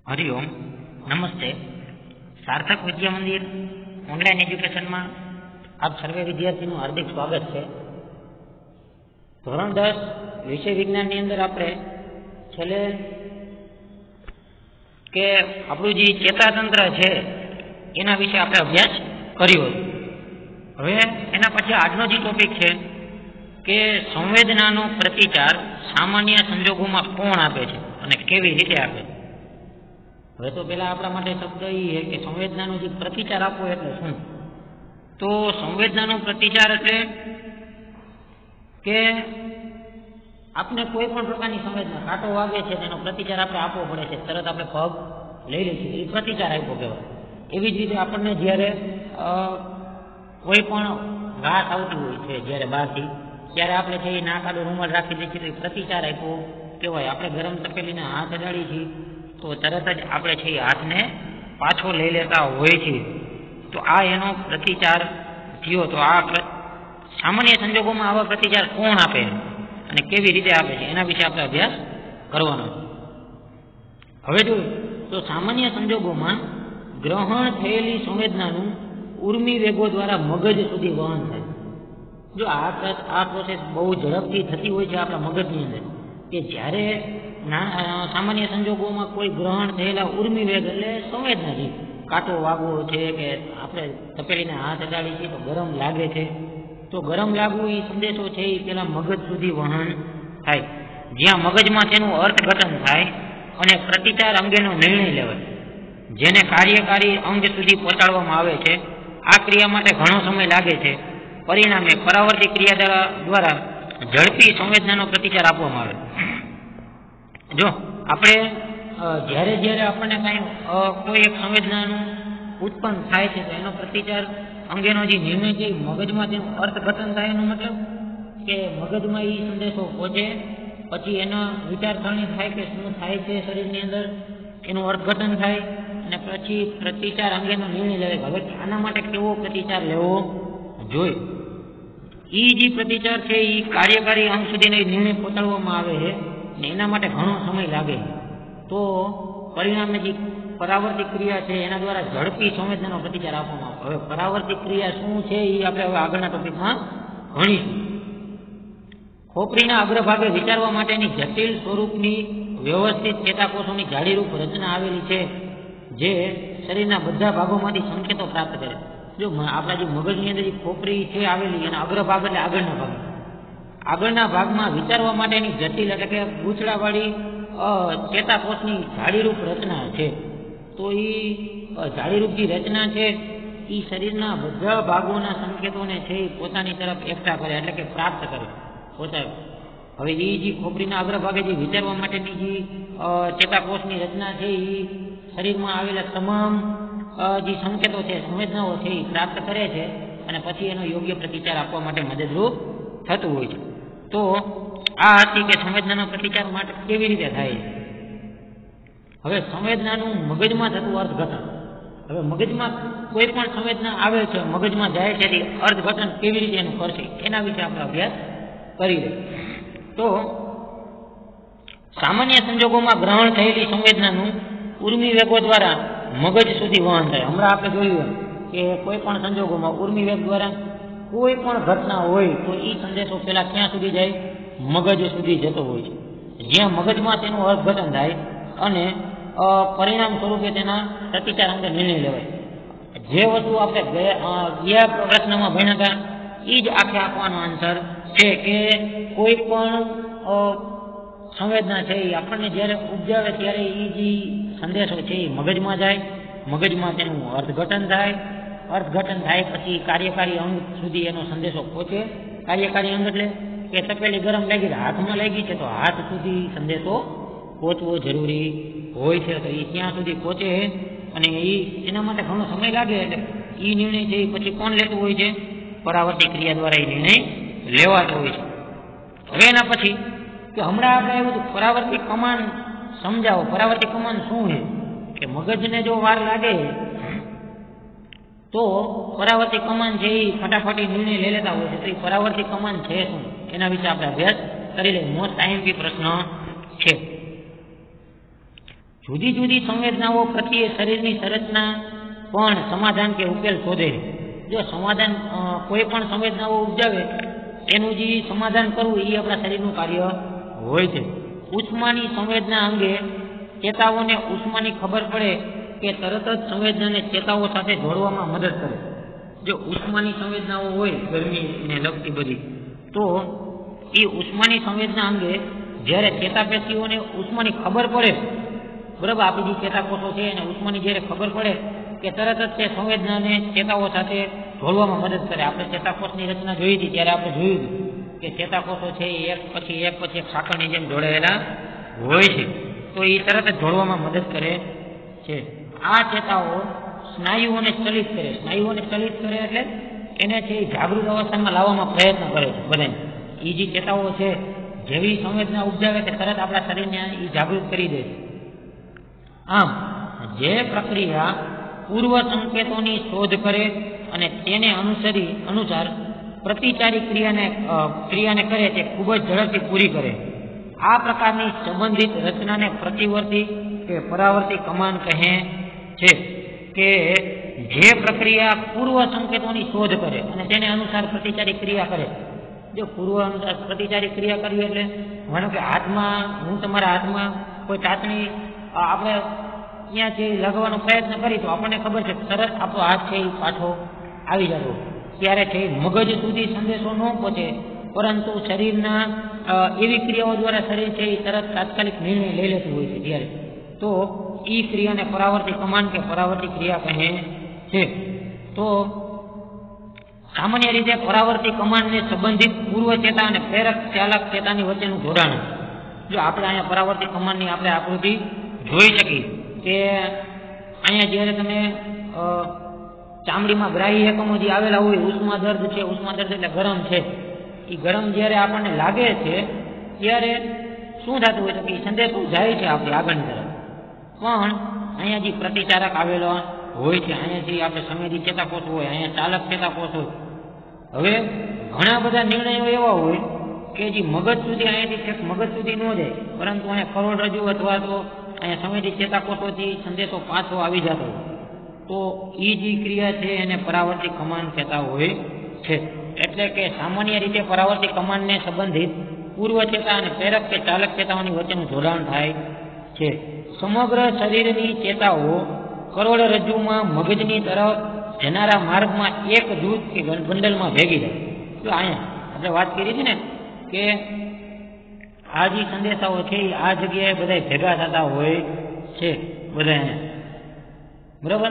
हरिओम नमस्ते। सार्थक विद्या मंदिर ऑनलाइन एज्युकेशन में आप सर्वे विद्यार्थी हार्दिक स्वागत है। धोरण 10 विषय विज्ञान अंदर आपणे छेल्ले के आपणुं जे चेतातंत्र है एना विषय आपणे अभ्यास कर्यो। हवे एना पछी आजनो जे टॉपिक है के संवेदनानो प्रतिचार सामान्य संजोगों में कोण आपे छे अने केवी रीते आपे छे। हवे तो पहला आपणा माटे शब्द ए है कि संवेदनानो जे प्रतिचार आपो एटले शुं। तो संवेदनानो प्रतिचार एटले के आपने कोई पण प्रकारनी संवेदना कांटो वागे छे तेनो प्रतिचार आपणे आपવો પડે છે। तरत आपणे पग लई लईए ए प्रतिचार आप्यो कहेवाय। एवी ज रीते आपणने ज्यारे कोई पण घास आवती होय छे ज्यारे बहारथी त्यारे आपणे छे नाक आडो रूमाल राखी दઈએ छीए तो प्रतिचार आप्यो कहेवाय। आपणे गरम तपेलीने हाथ अडाड़ी छीए तो तरत ज आपणे छे हाथ ने पाछो लई लेता होय छे तो आ एनो प्रतिचार थयो। तो आ सामान्य संजोगोमां आवा प्रतिचार कोण आपे अने केवी रीते आपे छे एना विषे आपणे अभ्यास करवानो छे। हवे जो तो सामान्य संजोगोमां ग्रहण थयेली संवेदनानुं उर्मी वेगो द्वारा मगज सुधी वहन थाय। जो आ प्रोसेस बहु झड़पथी थती होय छे आपणा मगजनी अंदर के ज्यारे सामान्य संजोगों में कोई ग्रहण थयेला उर्मी वेग एटले संवेदना जी कांटो वागवो छे के आपणे तपेलीने हाथ अडाड़ी छीए तो गरम लागे छे तो गरम लागवुं ए संदेशो छे ए पेला मगज सुधी वहन थाय। ज्यां मगजमां तेनुं अर्थघटन थाय अने प्रतिचार अंगेनो निर्णय लेवाय जेने कार्यकारी अंग सुधी पहोंचाडवामां आवे छे। आ क्रिया माटे घणो समय लागे छे। परिणामे परावर्ती क्रिया द्वारा झड़पी संवेदनानो प्रतिचार आपवामां आवे। जो आपणे ज्यारे ज्यारे आपणे कांई कोई एक संवेदनानुं उत्पन्न थाय छे तो एनो प्रतिचार अंगेनो जे निर्णय जे मगजमां तेनुं अर्थघटन थाय एनो मतलब के मगजमां ई संदेशो पहोंचे पछी एनो विचारसरणी थाय के शुं थाय छे शरीरनी अंदर एनुं अर्थघटन थाय अने पछी प्रतिचार अंगेनो निर्णय लेवाय। हवे आना माटे केवो प्रतिचार लेवो जोईए। ई जे प्रतिचार छे ई कार्यकारी अंग सुधीनो निर्णय पहोंचाडवामां आवे छे ने एना माटे घणो समय लागे तो परिणामे जे परावर्तिक क्रिया है एना द्वारा झड़पी संवेदनानो प्रतिचार आपवामां आवे। हवे परावर्तिक क्रिया शुं छे ए आपणे हवे आगळना टॉपिकमां भणीशुं। खोपरीना अग्रभागे विचारवा माटेनी जटिल स्वरूपनी व्यवस्थित चेताकोषोनी जाड़ीरूप रचना आवेली छे जे शरीરના બધા ભાગોમાંથી સંકેતો પ્રાપ્ત કરે। जो आपણા જે મગજની અંદર જે ખોપરી છે આવેલી એના અગ્રભાગ એટલે આગળના ભાગમાં વિચારવા માટેની જટિલ એટલે કે ગૂંચળાવાળી ચેતાકોષની જાળીરૂપ રચના છે। તો એ જાળીરૂપ જે રચના છે એ શરીરના બધા ભાગોના સંકેતોને છે એ પોતાની તરફ એકઠા કરે એટલે કે પ્રાપ્ત કરે પોતા। હવે એ જે ખોપરીના અગ્રભાગે જે વિચારવા માટેની જે ચેતાકોષની રચના છે એ શરીરમાં આવેલા તમામ જે સંકેતો છે સંવેદનાઓ છે એ પ્રાપ્ત કરે છે અને પછી એનો યોગ્ય પ્રતિચાર આપવા માટે મદદરૂપ થતું હોય છે। तो आ हती के संवेदनानो प्रतिचार माटे केवी रीते थाय। हवे संवेदनानुं मगजमां थतुं अर्थघटन। हवे मगजमां कोई पण संवेदना आवे छे मगजमां जाय छे ते अर्थघटन केवी रीते एनुं करशे एना विषे आपणे अभ्यास करी लईए। तो सामान्य संजोगोमां ग्रहण थयेली संवेदनानुं उर्मी वेगो द्वारा मगज सुधी वहन थाय। हमणां आपणे जोयुं के कोई पण संजोगोमां उर्मी वेग द्वारा कोई पण घटना होय तो ई संदेशो पेला क्यां सुधी जाय मगज सुधी जतो होय छे ज्यां मगजमां तेनुं अर्थघटन थाय अने परिणाम स्वरूपे तेना प्रतिचार अंगे निर्णय लेवाय। जे वस्तु आपणे गया प्रश्नमां भण्या हता ई ज आखे आपवानो आंसर छे के कोई पण संवेदना छे आपणने ज्यारे उपजावे त्यारे ई जे संदेशो छे ई मगजमां जाय मगजमां तेनुं अर्थघटन थाय अर्थघटन थाय पछी कार्यकारी अंग सुधी एनो संदेशो पहोंचे। कार्यकारी अंग एटले के तपेली गरम लागी हाथमां लागी छे तो हाथ सुधी संदेशो पहोंचवो जरूरी होय छे तो ई त्यां सुधी पहोंचे अने ई एना माटे घणो समय लागे એટલે ई निर्णय छे पछी कोण लेतुं होय छे परावर्ती क्रिया द्वारा ई निर्णय लेवातो होय छे। हवे एना पछी के हमणां आपणे एवुं परावर्ती कमांड समजावो। परावर्ती कमांड शुं है के मगजने जो वार लागे तो परावर्ती कमांड है फटाफट निर्णय ले लेता हो तो परावर्ती कमांड है शू एना विषे आपणे अभ्यास करी लईए। मोस्ट टाइम भी प्रश्न है। જુદી જુદી સંવેદનાઓ પ્રત્યે શરીરની સંરચના પણ સમાધાન કે ઉકેલ શોધે. જો સમાધાન કોઈ પણ સંવેદનાઓ ઉપજાવે એનું જે સમાધાન કરવું એ આપણા શરીરનું કાર્ય હોય છે. ઉષ્માની સંવેદના અંગે ચેતાઓને ઉષ્માની ખબર પડે કે તરત જ સંવેદનાને ચેતાઓ સાથે જોડવામાં મદદ કરે. જો ઉષ્માની સંવેદનાઓ હોય ગરમીને લગતી બધી, તો એ ઉષ્માની સંવેદના અંગે જ્યારે ચેતાપેશીઓને ઉષ્માની ખબર પડે, બરાબર, આપણી જે ચેતાકોષો છે એને ઉષ્માની જ્યારે ખબર પડે કે તરત જ તે સંવેદનાને ચેતાઓ સાથે જોડવામાં મદદ કરે. આપણે ચેતાકોષની રચના જોઈ હતી ત્યારે આપણે જોયું હતું કે ચેતાકોષો છે એ એક પછી એક સાંકળની જેમ જોડાયેલા હોય છે, તો એ તરત જ જોડવામાં મદદ કરે છે. આ ચેતાઓ સ્નાયુઓને ચલિત કરે. સ્નાયુઓને ચલિત કરે એટલે એને છે એ જાગૃત અવસ્થામાં લાવવામાં પ્રયત્ન કરે છે બધાને. એ જે ચેતાઓ છે જેવી સંવેદના ઉપજાવે કે તરત આપણા શરીરને એ જાગૃત કરી દે છે. આમ જે પ્રક્રિયા પૂર્વ સંકેતોની શોધ કરે અને તેને અનુસાર પ્રતિચારી ક્રિયાને કરે તે ખૂબ જ ઝડપથી પૂરી કરે. આ પ્રકારની સંબંધિત રચનાને પ્રતિવર્તી કે પરાવર્તી કમાન કહે છે. કે જે પ્રક્રિયા પૂર્વ સંકેતોની શોધ કરે અને તેને અનુસાર પ્રતિચારી ક્રિયા કરે. જો પૂર્વ અનુસાર પ્રતિચારી ક્રિયા કરવી એટલે માનો કે હાથમાં, હું તમારા હાથમાં કોઈ ચાસણી આપણે ત્યાં જે લગાવવાનો પ્રયત્ન કરી તો આપણને ખબર છે તરત આપણો હાથ છે એ પાછો આવી જતો. ત્યારે છે મગજ સુધી સંદેશો ન પહોંચે, પરંતુ શરીરના એવી ક્રિયાઓ દ્વારા શરીર છે એ તરત તાત્કાલિક નિર્ણય લઈ લેતું હોય છે. ત્યારે તો એ ક્રિયાને પરાવર્તી કમાન કે પરાવર્તી ક્રિયા કહે છે. તો સામાન્ય રીતે પરાવર્તી કમાનને સંબંધિત પૂર્વ ચેતા અને પ્રેરક ચાલક ચેતાની વચ્ચેનું જોડાણ. જો આપણે અહીંયા પરાવર્તી કમાનની આપણે આકૃતિ જોઈ શકીએ કે અહીંયા જ્યારે તમે ચામડીમાં ગ્રાહી એકમો જે આવેલા હોય, ઉષ્મા દર્દ છે, ઉષ્મા દર્દ એટલે ગરમ છે, એ ગરમ જ્યારે આપણને લાગે છે ત્યારે શું થતું હોય છે કે સંદેશો જાય છે આપણે આગળની તરફ, પણ અહીંયા જે પ્રતિચારક આવેલો હોય છે, અહીંયા જે આપણે સંવેદી ચેતાકોષ હોય, અહીંયા ચાલક ચેતાકોષ હોય. હવે ઘણા બધા નિર્ણયો એવા હોય કે જે મગજ સુધી, અહીંયાથી મગજ સુધી ન જાય, પરંતુ અહીંયા કરોડરજ્જુ અથવા તો અહીંયા સંવેદી ચેતાકોષોથી સંદેશો પાછો આવી જતો હોય, તો એ જે ક્રિયા છે એને પરાવર્તી કમાન કહેતા હોય છે. એટલે કે સામાન્ય રીતે પરાવર્તી કમાનને સંબંધિત પૂર્વ ચેતા અને પ્રેરક કે ચાલક ચેતાઓની વચ્ચેનું જોડાણ થાય છે. સમગ્ર શરીરની ચેતાઓ કરોડરજ્જુમાં મગજની તરફ જનારા માર્ગમાં એક જૂથ કે બંડલમાં ભેગી જાય. તો અહીંયા આપણે વાત કરી છે ને કે આ જે સંદેશાઓ છે એ આ જગ્યાએ બધા ભેગા થતા હોય છે બધા અહીંયા, બરાબર.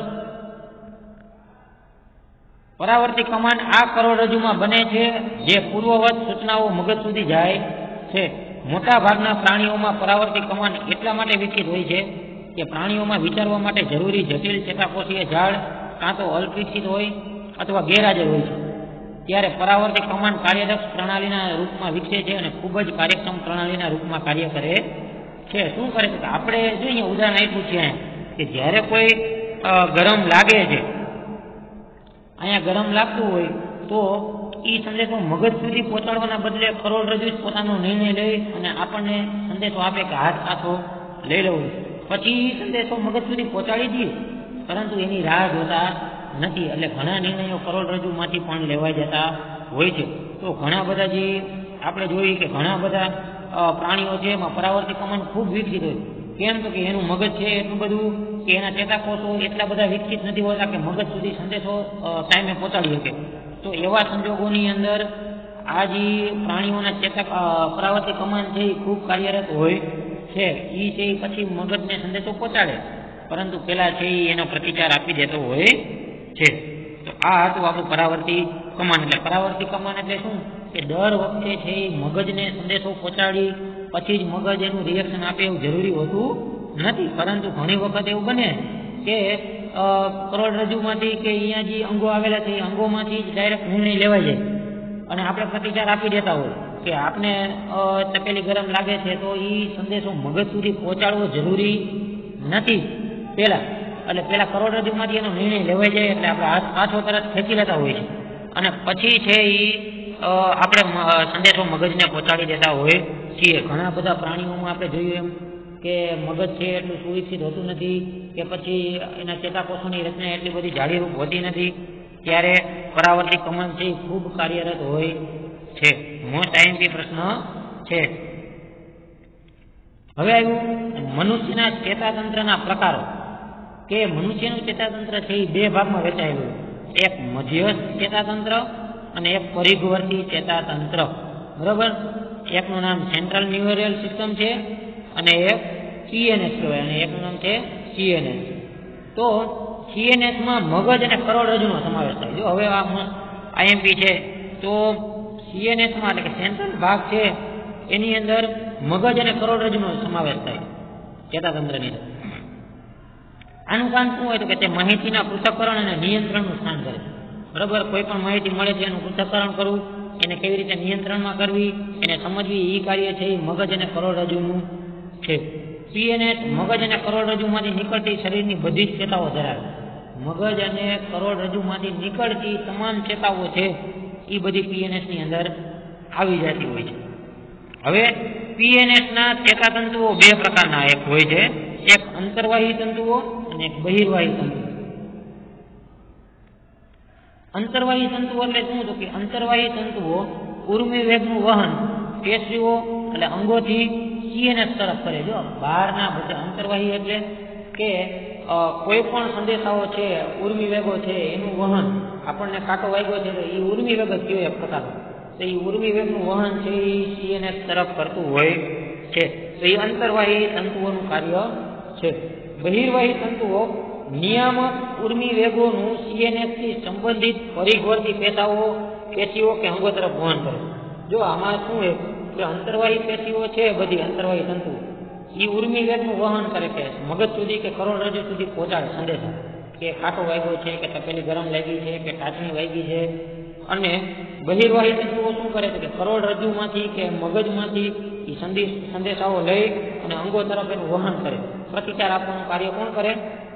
પરાવર્તી કમાન આ કરોડરજ્જુમાં બને છે જે પૂર્વવત સૂચનાઓ મગજ સુધી જાય છે. મોટા ભાગના પ્રાણીઓમાં પરાવર્તી કમાન એટલા માટે વિકસિત હોય છે કે પ્રાણીઓમાં વિચારવા માટે જરૂરી જટિલ ચેતાકોષીય ઝાડ કાં તો અલ્પવિકસિત હોય અથવા ગેરહાજર હોય છે. ત્યારે પરાવર્તી કમાન કાર્યદક્ષ પ્રણાલીના રૂપમાં વિકસે છે અને ખૂબ જ કાર્યક્ષમ પ્રણાલીના રૂપમાં કાર્ય કરે છે. શું કરે છે? આપણે જોઈએ ઉદાહરણ આપ્યું છે કે જ્યારે કોઈ ગરમ લાગે છે, અહીંયા ગરમ લાગતું હોય તો એ સંદેશો મગજ સુધી પહોંચાડવાના બદલે કરોડરજ્જુ પોતાનો નિર્ણય લઈ અને આપણને સંદેશો આપે કે હાથ પાછો લઈ લેવો. પછી સંદેશો મગજ સુધી પહોંચાડી દઈએ, પરંતુ એની રાહ જોતા નથી. એટલે ઘણા નિર્ણયો કરોડરજ્જુમાંથી પણ લેવાઈ જતા હોય છે. તો ઘણા બધા જે આપણે જોઈએ કે ઘણા બધા પ્રાણીઓ છે એમાં પરાવર્તી કમાન ખૂબ વિકસિત હોય. કેમ તો કે એનું મગજ છે એટલું બધું કે એના ચેતાકોષો એટલા બધા વિકસિત નથી હોતા કે મગજ સુધી સંદેશો ટાઈમે પહોંચાડી શકે. તો એવા સંજોગોની અંદર આ જે પ્રાણીઓના પરાવર્તી કમાન છે એ ખૂબ કાર્યરત હોય છે. એ છે એ પછી મગજને સંદેશો પહોંચાડે, પરંતુ પેલા છે એનો પ્રતિચાર આપી દેતો હોય છે. તો આ હતું આપણું પરાવર્તી કમાન. એટલે પરાવર્તી કમાન એટલે શું કે દર વખતે છે એ મગજને સંદેશો પહોંચાડી પછી જ મગજ એનું રિએક્શન આપે એવું જરૂરી હોતું નથી. પરંતુ ઘણી વખત એવું બને કે કરોડરજ્જુમાંથી કે અહીંયા જે અંગો આવેલા છે એ અંગોમાંથી જ ડાયરેક્ટ નિર્ણય લેવાઈ જાય અને આપણે પ્રતિચાર આપી દેતા હોય કે આપને તપેલી ગરમ લાગે છે, તો એ સંદેશો મગજ સુધી પહોંચાડવો જરૂરી નથી પહેલાં. એટલે પહેલાં કરોડરજ્જુમાંથી એનો નિર્ણય લેવાઈ જાય એટલે આપણે હાથ પાછો તરત ખેંચી લેતા હોય છે અને પછી છે એ આપણે સંદેશો મગજને પહોંચાડી દેતા હોય છીએ. ઘણા બધા પ્રાણીઓમાં આપણે જોયું એમ કે મગજ છે એટલું સુવિકસિત હોતું નથી, કે પછી એના ચેતાકોષોની રચના એટલી બધી જાળીરૂપ હોતી નથી, ત્યારે પરાવર્તિત કમન છે એ ખૂબ કાર્યરત હોય છે. મોસ્ટ આઈએમપી પ્રશ્ન છે. હવે આવ્યું મનુષ્યના ચેતાતંત્રના પ્રકારો, કે મનુષ્યનું ચેતાતંત્ર છે એ બે ભાગમાં વહેંચાયેલું, એક મધ્યસ્થ ચેતાતંત્ર અને એક પરિઘવર્તી ચેતાતંત્ર. બરાબર? એકનું નામ સેન્ટ્રલ ન્યુરલ સિસ્ટમ છે અને એક સીએનએસ કહેવાય, અને એકનું નામ છે સીએનએસ. તો સીએનએસમાં મગજ અને કરોડરજ્જુનો સમાવેશ થાય. જો હવે આ આઈએમપી છે તો સીએનએસમાં એટલે કે સેન્ટ્રલ ભાગ છે એની અંદર મગજ અને કરોડરજ્જુનો સમાવેશ થાય ચેતાતંત્રની અંદર. આનું કામ શું હોય તો કે તે માહિતીના પૃથ્થકરણ અને નિયંત્રણનું સ્થાન કરે. બરાબર? કોઈ પણ માહિતી મળે છે એનું પૃથ્થકરણ કરવું, એને કેવી રીતે નિયંત્રણમાં કરવી, એને સમજવી, એ કાર્ય છે એ મગજ અને કરોડરજ્જુનું છે. સીએનએસ મગજ અને કરોડરજ્જુમાંથી નીકળતી શરીરની બધી જ ચેતાઓ ધરાવે. મગજ અને કરોડરજ્જુમાંથી નીકળતી તમામ ચેતાઓ છે એ બધી પીએનએસની અંદર આવી જતી હોય છે. હવે પીએનએસના ચેતાતંતુઓ બે પ્રકારના એક હોય છે, એક અંતર્વાહી તંતુઓ અને એક બહિર્વાહી તંતુઓ. અંતર્વાહી તંતુઓ એટલે શું? તો કે અંતર્વાહી તંતુઓ ઉર્મી વેગનું વહન પેશીઓ એટલે અંગોથી સીએનએસ તરફ કરે. જો બહારના બધા અંતર્વાહી એટલે કે કોઈ પણ સંદેશાઓ છે, ઉર્મી વેગો છે, એનું વહન, આપણને કાંટો વાગ્યો છે તો એ ઉર્મી વેગ જ કહેવાય એક પ્રકારનો, તો એ ઉર્મી વેગનું વહન છે એ સીએનએસ તરફ કરતું હોય છે. તો એ અંતર્વાહી તંતુઓનું કાર્ય છે. બહિર્વાહી તંતુઓ નિયામક ઉર્મી વેગોનું સીએનએસથી સંબંધિત પરિઘવર્તી પેશીઓ કે અંગો તરફ વહન કરે. જો આમાં શું છે કે અંતર્વાહી પેશીઓ છે, બધી અંતર્વાહી તંતુઓ એ ઉર્મી વેગનું વહન કરે, કે મગજ સુધી કે કરોડરજ્જુ સુધી પહોંચાડે સંદેશા, કે કાંટો વાગ્યો છે, કે તપેલી ગરમ લાગી છે, કે ટાચણી વાગી છે. અને બહિર્વાહી તંતુઓ શું કરે છે કે કરોડરજ્જુમાંથી કે મગજમાંથી એ સંદેશાઓ લઈ અને અંગો તરફ એનું વહન કરે. પ્રતિકાર આપવાનું કાર્ય કોણ કરે?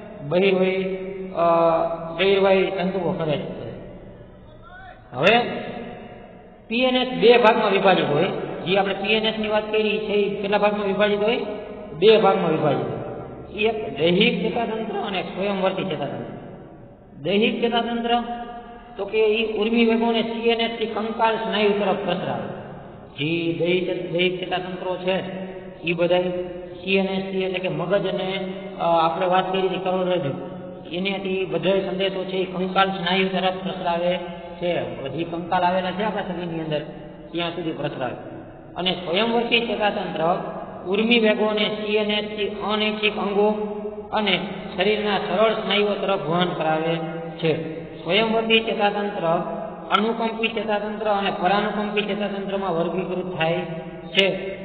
બહિર્વાહી તંતુઓ કરે છે. હવે પીએનએસ બે ભાગમાં વિભાજિત હોય. જે આપણે પીએનએસ ની વાત કરી છે એ કેટલા ભાગમાં વિભાજિત હોય? બે ભાગમાં વિભાજિત. એક દૈહિક ચેતાતંત્ર અને એક સ્વયંવર્તી ચેતાતંત્ર. દૈહિક ચેતાતંત્ર તો કે એ ઉર્મી વેગોને સીએનએસ થી કંકાલ સ્નાયુ તરફ પ્રસરાવે. જે દૈહિક ચેતાતંત્રો છે એ બધા સીએનએસ થી એટલે કે મગજ અને આપણે વાત કરી હતી કરોડરજ્જુ, એનાથી બધા સંદેશો છે એ કંકાલ સ્નાયુ તરફ પ્રસરાવે છે. બધી કંકાલ આવેલા છે આપણા શરીરની અંદર ત્યાં સુધી પ્રસરાવે. અને સ્વયંવર્તી ચેતાતંત્ર ઉર્મી વેગોને સીએનએસ થી અનૈચ્છિક અંગો અને શરીરના સરળ સ્નાયુઓ તરફ વહન કરાવે છે. સ્વયંવર્તી ચેતાતંત્ર અનુકંપી ચેતાતંત્ર અને પરાનુકંપી ચેતાતંત્રમાં વર્ગીકૃત થાય છે.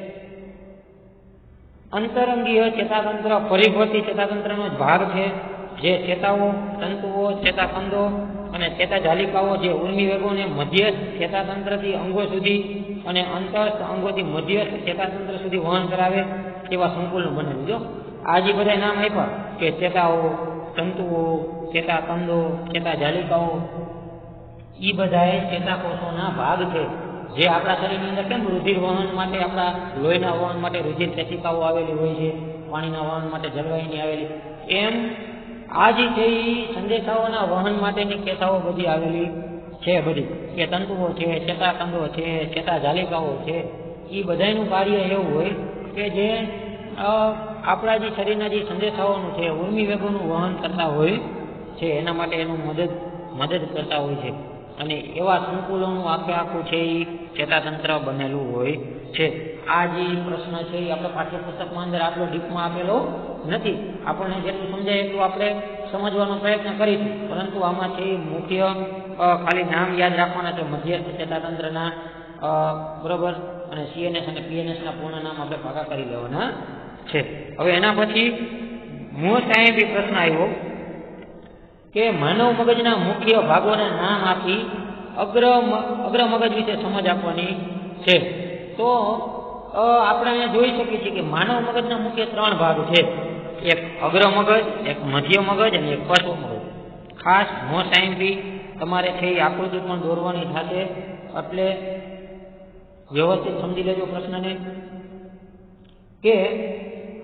અંતરંગીય ચેતાતંત્ર પરિઘવર્તી ચેતાતંત્રનો જ ભાગ છે, જે ચેતાઓ, તંતુઓ, ચેતાખંડો અને ચેતાજાલિકાઓ જે ઉર્મી વેગોને મધ્યસ્થ ચેતાતંત્રથી અંગો સુધી અને અંતસ્થ અંગોથી મધ્યસ્થ ચેતાતંત્ર સુધી વહન કરાવે તેવા સંકુલનું બનેલું. જો આ જે બધા નામ આપ્યા કે ચેતાઓ, તંતુઓ, ચેતાખંડો, ચેતાજાલિકાઓ, એ બધા ચેતાકોષોના ભાગ છે, જે આપણા શરીરની અંદર કેમ રુધિર વહન માટે, આપણા લોહીના વહન માટે રુધિર કેશિકાઓ આવેલી હોય છે, પાણીના વહન માટે જલવાહિની આવેલી, એમ આ જે છે એ સંદેશાઓના વહન માટેની કેશાઓ બધી આવેલી છે. બધી કે તંતુઓ છે, ચેતાખંડો છે, ચેતાજાલિકાઓ છે, એ બધાનું કાર્ય એવું હોય કે જે આપણા જે શરીરના જે સંદેશાઓનું છે, ઉર્મી વેગોનું વહન કરતા હોય છે, એના માટે એનું મદદ કરતા હોય છે. અને એવા સંકુલોનું આખું છે એ ચેતાતંત્ર બનેલું હોય છે. આ જે પ્રશ્ન છે એ આપણે પાઠ્યપુસ્તકમાં અંદર આટલો ડીપમાં આપેલો નથી. આપણને જેટલું સમજાય એટલું આપણે સમજવાનો પ્રયત્ન કરીશું, પરંતુ આમાં છે મુખ્ય ખાલી નામ યાદ રાખવાના છે મધ્યસ્થ ચેતાતંત્રના, બરોબર, અને સીએનએસ અને પીએનએસના પૂર્ણ નામ આપણે પાકા કરી લેવાના છે. હવે એના પછી મોસ્ટ આઈએમપી પ્રશ્ન આવ્યો કે માનવ મગજના મુખ્ય ભાગોના નામ આપી અગ્ર મગજ વિશે સમજ આપવાની છે. તો આપણે અહીંયા જોઈ શકીએ છીએ કે માનવ મગજના મુખ્ય 3 ભાગ છે. એક અગ્ર મગજ, એક મધ્ય મગજ અને એક પશ્વ મગજ. ખાસ મોસ્ટ આઈએમપી તમારે છે એ આકૃતિ પણ દોરવાની થશે, એટલે વ્યવસ્થિત સમજી લેજો પ્રશ્નને. કે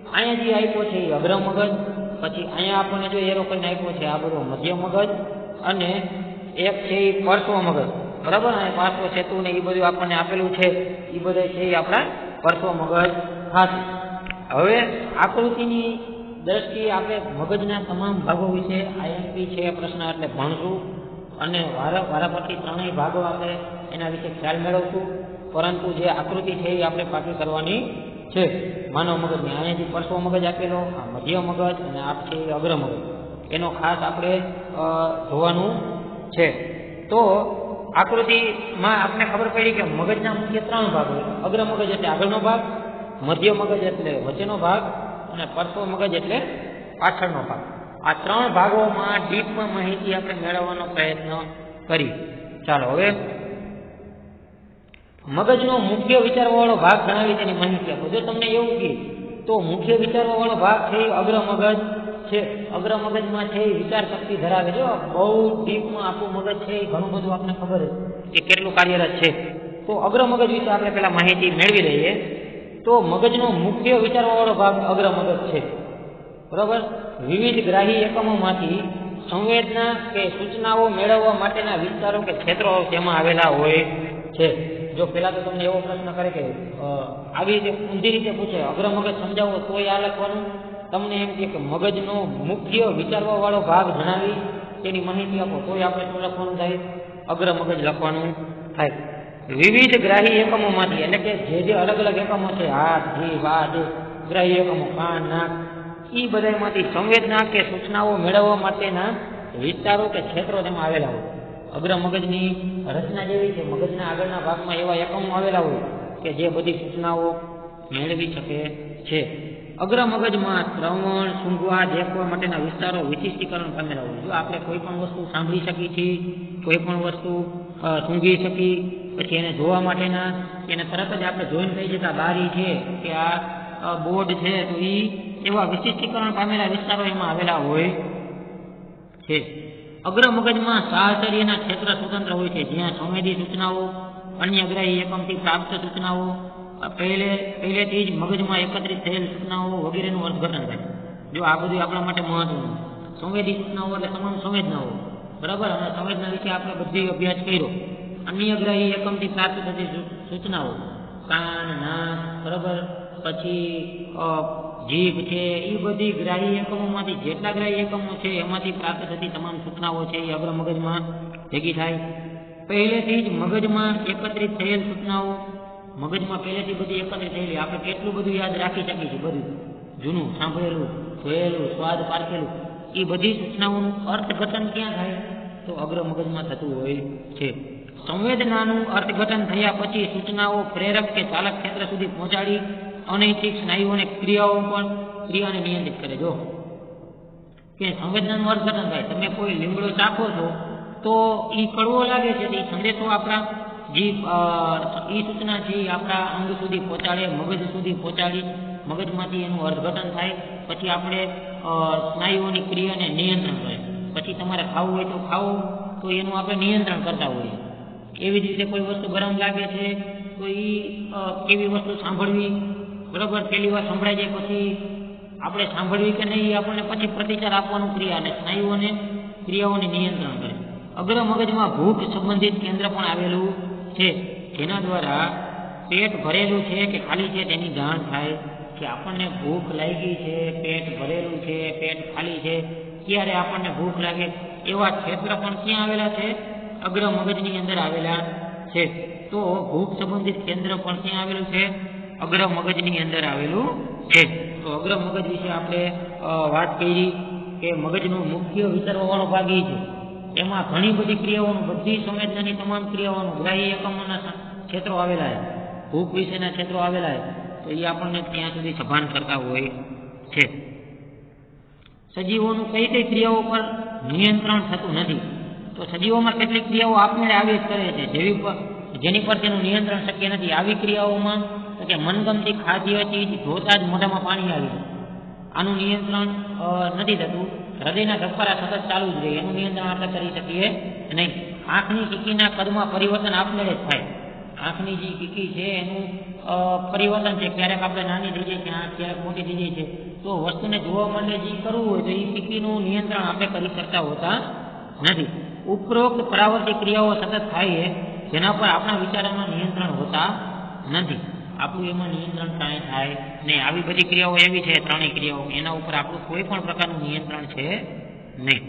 અહીંયા જે આપ્યો છે એ અગ્ર મગજ, પછી અહીંયા આપણને જો એરો કરીને આપ્યો છે આ બધો મધ્ય મગજ, અને એક છે એ પર્શ્વ મગજ, બરાબર. અને પાર્શ્વ સેતુ ને એ બધું આપણને આપેલું છે, એ બધા છે એ આપણા પર્શ્વ મગજ થશે. હવે આકૃતિની દ્રષ્ટિએ આપણે મગજના તમામ ભાગો વિશે આઈએમપી છે પ્રશ્ન એટલે ભણશું, અને વારાફરતી ત્રણેય ભાગો આપણે એના વિશે ખ્યાલ મેળવશું. પરંતુ જે આકૃતિ છે એ આપણે પાકી કરવાની છે માનવ મગજની. અહીંયા જે પર્શ્વ મગજ આપેલો, આ મધ્ય મગજ અને આ છે અગ્ર મગજ, એનો ખાસ આપણે જોવાનું છે. તો આકૃતિમાં આપણે ખબર પડી કે મગજના મુખ્ય ત્રણ ભાગ હોય. અગ્ર મગજ એટલે આગળનો ભાગ, મધ્ય મગજ એટલે વચ્ચેનો ભાગ, અને પર્શ્વ મગજ એટલે પાછળનો ભાગ. આ ત્રણ ભાગોમાં ડીપમાં માહિતી આપણે મેળવવાનો પ્રયત્ન કરી. ચાલો હવે મગજનો મુખ્ય વિચારવાળો ભાગ જણાવી તેની માહિતી આપો. જો તમને એવું કહે તો મુખ્ય વિચારવાળો ભાગ છે અગ્ર મગજ છે. અગ્ર મગજમાં છે વિચાર શક્તિ ધરાવે. જો બહુ ડીપમાં આપણું મગજ છે એ ઘણું બધું આપણને ખબર છે કે કેટલું કાર્યરત છે. તો અગ્ર મગજ વિશે આપણે પહેલા માહિતી મેળવી લઈએ. તો મગજનો મુખ્ય વિચારવાળો ભાગ અગ્ર મગજ છે, બરાબર. વિવિધ ગ્રાહી એકમોમાંથી સંવેદના કે સૂચનાઓ મેળવવા માટેના વિસ્તારો કે ક્ષેત્રો તેમાં આવેલા હોય છે. જો પેલા તો તમને એવો પ્રશ્ન કરે કે આવી રીતે ઊંધી રીતે પૂછે અગ્ર મગજ સમજાવો તોય આ લખવાનું, તમને એમ કે મગજનો મુખ્ય વિચારવા વાળો ભાગ જણાવી તેની માહિતી આપો તોય આપણે શું લખવાનું થાય? અગ્ર મગજ લખવાનું થાય. વિવિધ ગ્રાહી એકમોમાંથી એટલે કે જે અલગ અલગ એકમો છે, હાથ, જીભ, આ જે ગ્રાહી એકમો, કાન, નાક, એ બધામાંથી સંવેદના કે સૂચનાઓ મેળવવા માટેના વિસ્તારો કે ક્ષેત્રો તેમાં આવેલા હોય. અગ્ર મગજની રચના જેવી છે, મગજના આગળના ભાગમાં એવા એકમો આવેલા હોય કે જે બધી સૂચનાઓ મેળવી શકે છે. અગ્ર મગજમાં શ્રવણ, સૂંઘવા, દેખવા માટેના વિસ્તારો વિશિષ્ટીકરણ પામેલા હોય. જો આપણે કોઈ પણ વસ્તુ સાંભળી શકીએ છીએ, કોઈ પણ વસ્તુ સૂંઘી શકી, પછી એને જોવા માટેના, એને તરત જ આપણે જોઈને કહી જતા બારી છે કે આ બોર્ડ છે, તો એ એવા વિશિષ્ટીકરણ પામેલા વિસ્તારો એમાં આવેલા હોય છે. અગ્ર મગજમાં સાહચર્યના ક્ષેત્ર સ્વતંત્ર હોય છે, જ્યાં સંવેદી સૂચનાઓ, અન્ય ગ્રાહી એકમથી પ્રાપ્ત સૂચનાઓ, પહેલેથી જ મગજમાં એકત્રિત થયેલ સૂચનાઓ વગેરેનું અર્થઘટન થાય. જો આ બધું આપણા માટે મહત્વનું. સંવેદી સૂચનાઓ એટલે તમામ સંવેદનાઓ, બરાબર. અને સંવેદના વિશે આપણે બધી અભ્યાસ કર્યો. અન્ય ગ્રાહી એકમથી પ્રાપ્ત થતી સૂચનાઓ, કાન, નાક, બરાબર, પછી જીભ છે, એ બધી ગ્રાહી એકમોમાંથી જેટલા ગ્રાહી એકમો છે એમાંથી પ્રાપ્ત થતી તમામ સૂચનાઓ છે એ અગ્ર મગજમાં ભેગી થાય. પહેલેથી જ મગજમાં એકત્રિત થયેલ સૂચનાઓ, મગજમાં પહેલેથી બધી એકત્રિત થયેલી, આપણે કેટલું બધું યાદ રાખી શકીએ છીએ, બધું જૂનું સાંભળેલું, જોયેલું, સ્વાદ પારખેલું, એ બધી સૂચનાઓનું અર્થઘટન ક્યાં થાય? તો અગ્ર મગજમાં થતું હોય છે. સંવેદનાનું અર્થઘટન થયા પછી સૂચનાઓ પ્રેરક કે ચાલક ક્ષેત્ર સુધી પહોંચાડી અનૈચ્છિક સ્નાયુઓને ક્રિયાને નિયંત્રિત કરે. જો કે સંવેદનાનું અર્થઘટન થાય, તમે કોઈ લીમડો ચાખો છો તો એ કડવો લાગે છે, એ સંદેશો આપણા જીભ એ સૂચના છે એ આપણા અંગ સુધી પહોંચાડે, મગજ સુધી પહોંચાડી, મગજમાંથી એનું અર્થઘટન થાય, પછી આપણે સ્નાયુઓની ક્રિયાને નિયંત્રણ કરે. પછી તમારે ખાવું હોય તો ખાવું, તો એનું આપણે નિયંત્રણ કરતા હોઈએ. એવી જ રીતે કોઈ વસ્તુ ગરમ લાગે છે તો એ કેવી વસ્તુ સાંભળવી, બરાબર, પહેલી વાર સંભળાઈ જાય પછી આપણે સાંભળવી કે નહીં, આપણને પછી પ્રતિચાર આપવાનું ક્રિયા, અને સ્નાયુઓને ક્રિયાઓને નિયંત્રણ કરે. અગ્ર મગજમાં ભૂખ સંબંધિત કેન્દ્ર પણ આવેલું છે, જેના દ્વારા પેટ ભરેલું છે કે ખાલી છે તેની જાણ થાય. કે આપણને ભૂખ લાગી છે, પેટ ભરેલું છે, પેટ ખાલી છે, ક્યારે આપણને ભૂખ લાગે, એવા ક્ષેત્ર પણ ક્યાં આવેલા છે? અગ્ર મગજની અંદર આવેલા છે. તો ભૂખ સંબંધિત કેન્દ્ર પણ ક્યાં આવેલું છે? અગ્ર મગજની અંદર આવેલું છે. તો અગ્ર મગજ વિશે આપણે વાત કરી કે મગજનો મુખ્ય વિચારવાવાળો ભાગ એ છે. એમાં ઘણી બધી ક્રિયાઓનું, બધી સંવેદનાની તમામ ક્રિયાઓનું ગ્રાહ્ય એકમોના ક્ષેત્રો આવેલા છે, ભૂખ વિશેના ક્ષેત્રો આવેલા છે. તો એ આપણને ત્યાં સુધી સભાન કરતા હોય છે. સજીવોનું કઈ કઈ ક્રિયાઓ પર નિયંત્રણ થતું નથી? તો સજીવોમાં કેટલીક ક્રિયાઓ આપમેળે આવી જ કરે છે, જેની પર તેનું નિયંત્રણ શક્ય નથી. આવી ક્રિયાઓમાં તો કે મનગમતી ખાદ્ય ચીજ જોતા જ મોઢામાં પાણી આવી જાય, આનું નિયંત્રણ નથી થતું. હૃદયના ધબકારા સતત ચાલુ જ રહે, એનું નિયંત્રણ આપણે કરી શકીએ નહીં. આંખની કીકીના કદમાં પરિવર્તન આપમેળે જ થાય. આંખની જે કીકી છે એનું પરિવર્તન છે, ક્યારેક આપણે નાની થઈ જાય છે, ક્યારેક મોટી થઈ જાય છે, તો વસ્તુને જોવા માટે જે કરવું હોય તો એ સ્થિતિનું નિયંત્રણ આપણે કરી શકતા હોતા નથી. ઉપરોક્ત પરાવર્તિત ક્રિયાઓ સતત થાય છે જેના પર આપણા વિચારોમાં નિયંત્રણ હોતા નથી. આપણું એમાં નિયંત્રણ કાંઈ થાય નહીં. આવી બધી ક્રિયાઓ એવી છે, ત્રણેય ક્રિયાઓ, એના ઉપર આપણું કોઈ પણ પ્રકારનું નિયંત્રણ છે નહીં.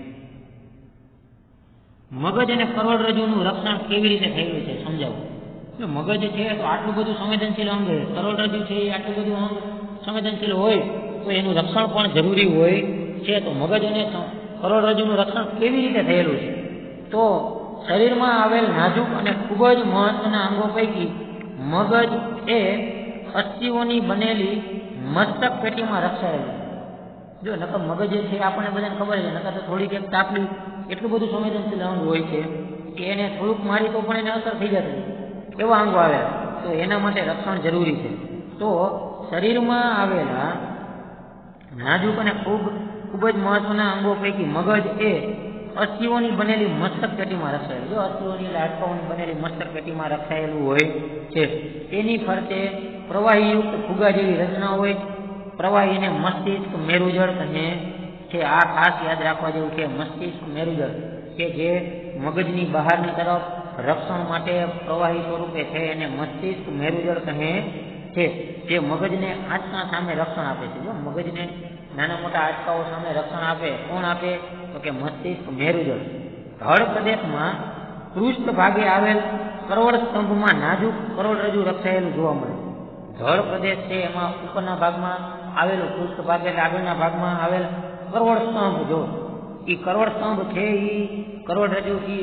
મગજ અને કરોડરજ્જુનું રક્ષણ કેવી રીતે થયેલું છે સમજાવું. મગજ છે તો આટલું બધું સંવેદનશીલ અંગ, કરોડરજ્જુ છે એ આટલું બધું અંગ સંવેદનશીલ હોય તો એનું રક્ષણ પણ જરૂરી હોય છે. તો મગજ અને કરોડરજ્જુનું રક્ષણ કેવી રીતે થયેલું છે? તો શરીરમાં આવેલ નાજુક અને ખૂબ જ મહત્વના અંગો પૈકી મગજ એ અસ્થિઓની બનેલી મસ્તક પેટીમાં રક્ષાયેલું. જો નકર મગજ છે આપણને બધાને ખબર છે, નકર તો થોડીક એક તાપલી એટલું બધું સંવેદનશીલ અંગ હોય છે કે એને થોડુંક મારી તો પણ એને અસર થઈ જતી, એવા અંગો આવે તો એના માટે રક્ષણ જરૂરી છે. તો શરીરમાં આવેલા નાજુક અને ખૂબ જ મહત્વના અંગો પૈકી મગજ એ અસ્થિઓની બનેલી મસ્તક પેટીમાં રક્ષાયેલું. જો અસ્થિઓની હાડકાઓની બનેલી મસ્તક પેટીમાં રક્ષાયેલું હોય છે. તેની ફરતે પ્રવાહીયુક્ત ફુગા જેવી રચના હોય. પ્રવાહીને મસ્તિષ્ક મેરુજળ કહે છે. આ ખાસ યાદ રાખવા જેવું છે. મસ્તિષ્ક મેરુજળ કે જે મગજની બહારની તરફ રક્ષણ માટે પ્રવાહી સ્વરૂપે છે એને મસ્તિષ્ક મેરુજળ કહે છે. જે મગજને આંચકા સામે રક્ષણ આપે છે. જો મગજને નાના મોટા આંચકાઓ સામે રક્ષણ આપે, કોણ આપે? તો કે મસ્તિષ્ક મેરુજળ. ધડ પ્રદેશમાં પૃષ્ઠ ભાગે આવેલ કરોડ સ્તંભમાં નાજુક કરોડરજ્જુ રક્ષાયેલું જોવા મળે. ધડ પ્રદેશ છે એમાં ઉપરના ભાગમાં આવેલું પૃષ્ઠ ભાગે આગળના ભાગમાં આવેલ કરોડ સ્તંભ, જો એ કરોડ સ્તંભ છે એ કરોડરજ્જુથી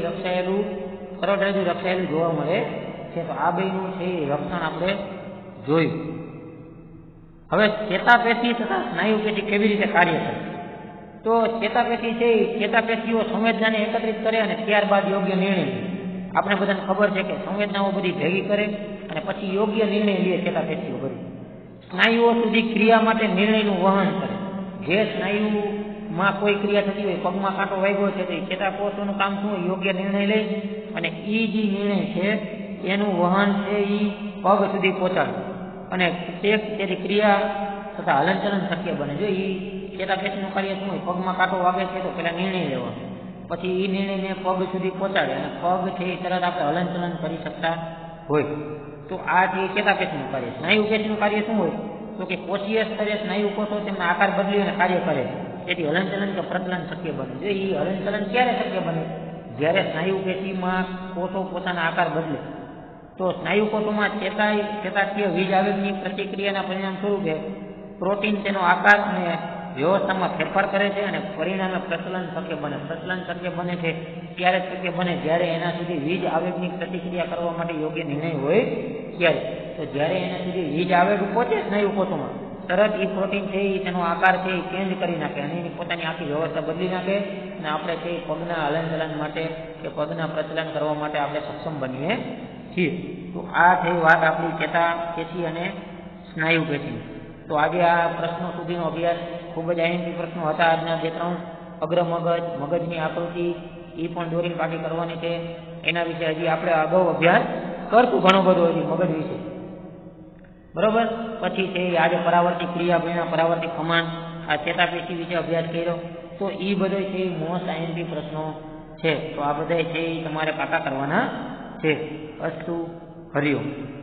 રક્ષાયેલું જોવા મળે છે. તો આ બેનું છે એ રક્ષણ આપણે જોયું. હવે ચેતાપેશી તથા સ્નાયુ પેશી કેવી રીતે કાર્ય કરે? તો ચેતાપેશી છે એ ચેતાપેશીઓ સંવેદનાને એકત્રિત કરે અને ત્યારબાદ યોગ્ય નિર્ણય લે. આપણે બધાને ખબર છે કે સંવેદનાઓ બધી ભેગી કરે અને પછી યોગ્ય નિર્ણય લે ચેતાપેશીઓ બધી. સ્નાયુઓ સુધી ક્રિયા માટે નિર્ણયનું વહન કરે. જે સ્નાયુમાં કોઈ ક્રિયા થતી હોય, પગમાં કાંટો વાગ્યો છે તો એ ચેતાકોષોનું કામ શું હોય? યોગ્ય નિર્ણય લે અને એ જે નિર્ણય છે એનું વહન છે એ પગ સુધી પહોંચાડે અને તેથી ક્રિયા તથા હલનચલન શક્ય બને. જો એ ચેતાપેશીનું કાર્ય શું હોય? પગમાં કાંટો વાગે છે તો પહેલાં નિર્ણય લેવાનો, પછી એ નિર્ણયને પગ સુધી પહોંચાડે અને પગ છે એ તરત આપણે હલનચલન કરી શકતા હોય. તો આ છે ચેતાપેશીનું કાર્ય. સ્નાયુ પેશીનું કાર્ય શું હોય? તો કે કોષીય સ્તરે સ્નાયુ કોષો તેમના આકાર બદલી અને કાર્ય કરે તેથી હલનચલન કે પ્રચલન શક્ય બને. જો એ હલનચલન ક્યારે શક્ય બને? જ્યારે સ્નાયુ પેશીમાં કોષો પોતાના આકાર બદલે. તો સ્નાયુ કોષોમાં ચેતાકીય વીજ આવેગની પ્રતિક્રિયાના પરિણામ સ્વરૂપે પ્રોટીન તેનો આકાર અને વ્યવસ્થામાં ફેરફાર કરે છે અને પરિણામે પ્રચલન શક્ય બને. પ્રચલન શક્ય બને છે ત્યારે શક્ય બને જ્યારે એના સુધી વીજ આવેગની પ્રતિક્રિયા કરવા માટે યોગ્ય નિર્ણય હોય ત્યારે. તો જ્યારે એના સુધી વીજ આવેગ પહોંચે સ્નાયુ કોષોમાં તરત એ પ્રોટીન છે એ તેનો આકાર છે એ ચેન્જ કરી નાખે અને એની પોતાની આખી વ્યવસ્થા બદલી નાખે અને આપણે છે પગના હલનચલન માટે કે પગના પ્રચલન કરવા માટે આપણે સક્ષમ બનીએ છીએ. તો આ થઈ વાત આપણી ચેતાપેશી અને સ્નાયુ પેશી. તો આજે આ પ્રશ્નો સુધીનો અભ્યાસ ખૂબ જ આઈએમપી પ્રશ્નો હતા. આજના 2-3 અગ્રમગજ, મગજની આકૃતિ એ પણ દોરીને પાકી કરવાની છે. એના વિશે હજી આપણે અગાઉ અભ્યાસ કરશું ઘણો બધો હજી મગજ વિશે, બરોબર. પછી છે આજે પરાવર્તિત ક્રિયા ભણ્યા, પરાવર્તિત કમાન્ડ, આ ચેતાપેશી વિશે અભ્યાસ કર્યો. તો એ બધો છે મોસ્ટ આઈએમપી પ્રશ્નો છે. તો આ બધા છે એ તમારે પાકા કરવાના છે. અસ્તુ હરિઓમ.